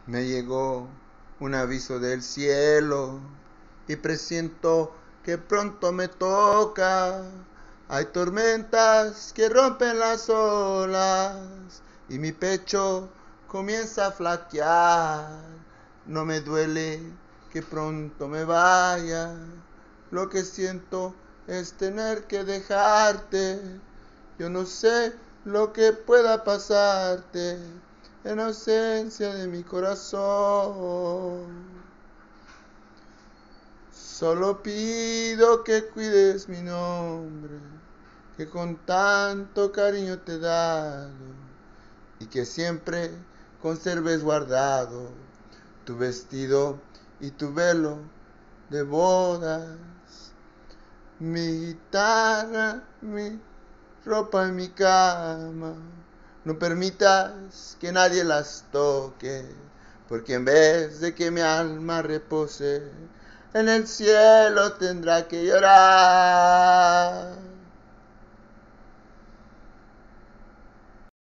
Me llegó un aviso del cielo y presiento que pronto me toca. Hay tormentas que rompen las olas y mi pecho comienza a flaquear. No me duele que pronto me vaya, lo que siento es tener que dejarte. Yo no sé lo que pueda pasarte en ausencia de mi corazón. Solo pido que cuides mi nombre, que con tanto cariño te he dado, y que siempre conserves guardado tu vestido y tu velo de bodas. Mi guitarra, mi ropa y mi cama, no permitas que nadie las toque, porque en vez de que mi alma repose, en el cielo tendrá que llorar.